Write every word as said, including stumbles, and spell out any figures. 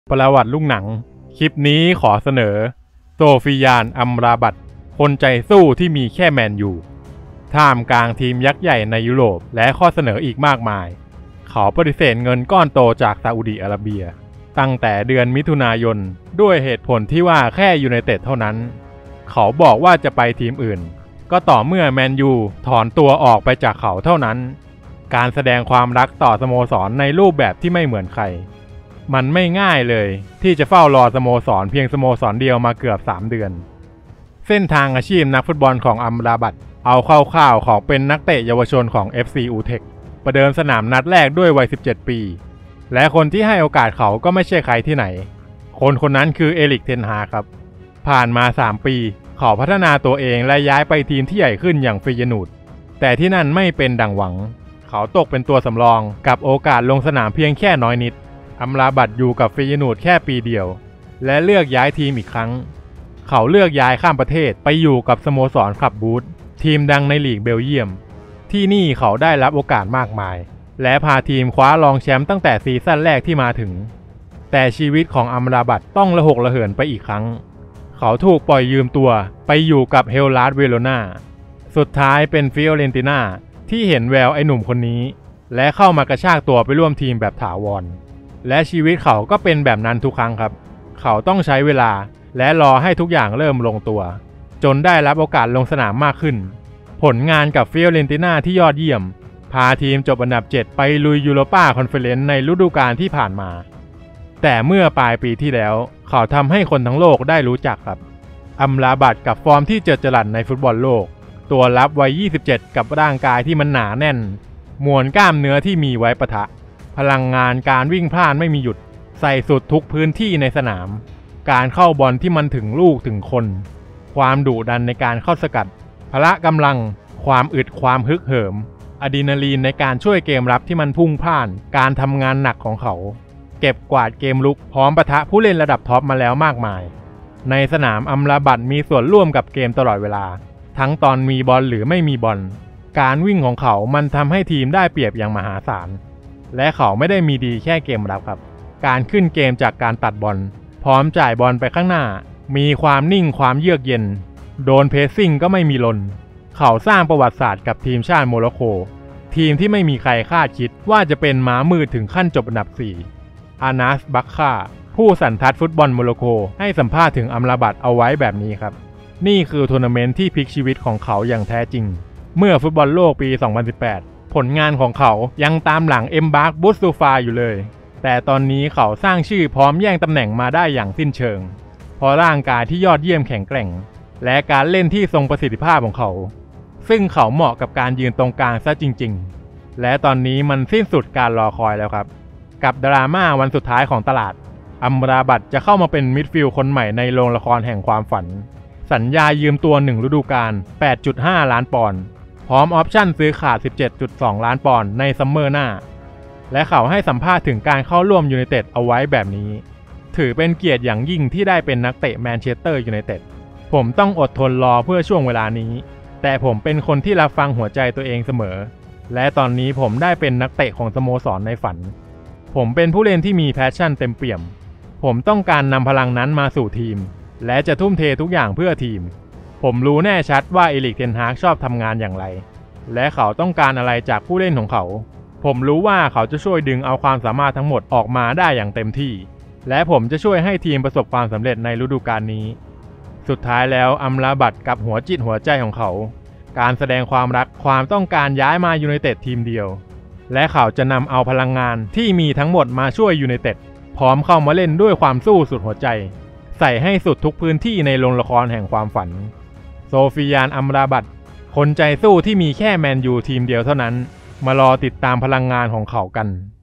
ประวัติลูกหนังคลิปนี้ขอเสนอโซฟิยาน อัมราบัตคนใจสู้ที่มีแค่แมนยูท่ามกลางทีมยักษ์ใหญ่ในยุโรปและข้อเสนออีกมากมายเขาปฏิเสธเงินก้อนโตจากซาอุดิอาระเบียตั้งแต่เดือนมิถุนายนด้วยเหตุผลที่ว่าแค่ยูไนเต็ดเท่านั้นเขาบอกว่าจะไปทีมอื่นก็ต่อเมื่อแมนยูถอนตัวออกไปจากเขาเท่านั้นการแสดงความรักต่อสโมสรในรูปแบบที่ไม่เหมือนใครมันไม่ง่ายเลยที่จะเฝ้ารอสโมสรเพียงสโมสรเดียวมาเกือบสามเดือนเส้นทางอาชีพนักฟุตบอลของอัมราบัตเอาคร่าวๆของเป็นนักเตะเยาวชนของ เอฟ ซี อูเทคประเดิมสนามนัดแรกด้วยวัยสิบเจ็ดปีและคนที่ให้โอกาสเขาก็ไม่ใช่ใครที่ไหนคนคนนั้นคือเอริก เทนฮากครับผ่านมาสามปีเขาพัฒนาตัวเองและย้ายไปทีมที่ใหญ่ขึ้นอย่างฟรียนูดแต่ที่นั่นไม่เป็นดังหวังเขาตกเป็นตัวสำรองกับโอกาสลงสนามเพียงแค่น้อยนิดอัมราบัตอยู่กับฟรียนูดแค่ปีเดียวและเลือกย้ายทีมอีกครั้งเขาเลือกย้ายข้ามประเทศไปอยู่กับสโมสรคลับบูธทีมดังในลีกเบลเยียมที่นี่เขาได้รับโอกาสมากมายและพาทีมคว้ารองแชมป์ตั้งแต่ซีซั่นแรกที่มาถึงแต่ชีวิตของอัมราบัตต้องระหกระเหินไปอีกครั้งเขาถูกปล่อยยืมตัวไปอยู่กับเฮลลาสเวโรนาสุดท้ายเป็นฟิโอเรนติน่าที่เห็นแววไอ้หนุ่มคนนี้และเข้ามากระชากตัวไปร่วมทีมแบบถาวรและชีวิตเขาก็เป็นแบบนั้นทุกครั้งครับเขาต้องใช้เวลาและรอให้ทุกอย่างเริ่มลงตัวจนได้รับโอกาสลงสนามมากขึ้นผลงานกับฟิโอเรนติน่าที่ยอดเยี่ยมพาทีมจบอันดับเจ็ดไปลุยยูโรป้าคอนเฟอเรนซ์ในฤดูกาลที่ผ่านมาแต่เมื่อปลายปีที่แล้วเขาทำให้คนทั้งโลกได้รู้จักครับอัมราบัตกับฟอร์มที่เจิดจรัสในฟุตบอลโลกตัวรับวัยยี่สิบเจ็ดกับร่างกายที่มันหนาแน่นมวลกล้ามเนื้อที่มีไว้ปะทะพลังงานการวิ่งพล่านไม่มีหยุดใส่สุดทุกพื้นที่ในสนามการเข้าบอลที่มันถึงลูกถึงคนความดุดันในการเข้าสกัดพละกำลังความอึดความฮึกเหิมอะดรีนาลีนในการช่วยเกมรับที่มันพุ่งพล่านการทำงานหนักของเขาเก็บกวาดเกมลุกพร้อมปะทะผู้เล่นระดับท็อปมาแล้วมากมายในสนามอัมราบัตมีส่วนร่วมกับเกมตลอดเวลาทั้งตอนมีบอลหรือไม่มีบอลการวิ่งของเขามันทำให้ทีมได้เปรียบอย่างมหาศาลและเขาไม่ได้มีดีแค่เกมรับครับการขึ้นเกมจากการตัดบอลพร้อมจ่ายบอลไปข้างหน้ามีความนิ่งความเยือกเย็นโดนเพรสซิ่งก็ไม่มีลนเขาสร้างประวัติศาสตร์กับทีมชาติโมร็อกโกทีมที่ไม่มีใครคาดคิดว่าจะเป็นม้ามืดถึงขั้นจบอันดับสี่อานัส บัคคาผู้สันทัดฟุตบอลโมร็อกโกให้สัมภาษณ์ถึงอัมราบัตเอาไว้แบบนี้ครับนี่คือทัวร์นาเมนต์ที่พลิกชีวิตของเขาอย่างแท้จริงเมื่อฟุตบอลโลกปีสองพันสิบแปดผลงานของเขายังตามหลังเอ็มบาร์ก บุสซูฟาอยู่เลยแต่ตอนนี้เขาสร้างชื่อพร้อมแย่งตำแหน่งมาได้อย่างสิ้นเชิงเพราะร่างกายที่ยอดเยี่ยมแข็งแกร่งและการเล่นที่ทรงประสิทธิภาพของเขาซึ่งเขาเหมาะกับการยืนตรงกลางซะจริงๆและตอนนี้มันสิ้นสุดการรอคอยแล้วครับกับดราม่าวันสุดท้ายของตลาดอัมราบัตจะเข้ามาเป็นมิดฟิลด์คนใหม่ในโรงละครแห่งความฝันสัญญายืมตัวหนึ่งฤดูกาล แปดจุดห้า ล้านปอนด์พร้อมออปชั่นซื้อขาด สิบเจ็ดจุดสอง ล้านปอนด์ในซัมเมอร์หน้าและเขาให้สัมภาษณ์ถึงการเข้าร่วมยูไนเต็ดเอาไว้แบบนี้ถือเป็นเกียรติอย่างยิ่งที่ได้เป็นนักเตะแมนเชสเตอร์ยูไนเต็ดผมต้องอดทนรอเพื่อช่วงเวลานี้แต่ผมเป็นคนที่รับฟังหัวใจตัวเองเสมอและตอนนี้ผมได้เป็นนักเตะของสโมสรในฝันผมเป็นผู้เล่นที่มีแพชชั่นเต็มเปี่ยมผมต้องการนำพลังนั้นมาสู่ทีมและจะทุ่มเททุกอย่างเพื่อทีมผมรู้แน่ชัดว่าเอริก เทนฮากชอบทำงานอย่างไรและเขาต้องการอะไรจากผู้เล่นของเขาผมรู้ว่าเขาจะช่วยดึงเอาความสามารถทั้งหมดออกมาได้อย่างเต็มที่และผมจะช่วยให้ทีมประสบความสำเร็จในฤดูกาลนี้สุดท้ายแล้วอัมราบัตกับหัวจิตหัวใจของเขาการแสดงความรักความต้องการย้ายมายูไนเต็ดทีมเดียวและเขาจะนำเอาพลังงานที่มีทั้งหมดมาช่วยยูไนเต็ดพร้อมเข้ามาเล่นด้วยความสู้สุดหัวใจใส่ให้สุดทุกพื้นที่ในโรงละครแห่งความฝันโซฟิยาน อัมราบัตคนใจสู้ที่มีแค่แมนยูทีมเดียวเท่านั้นมารอติดตามพลังงานของเขากัน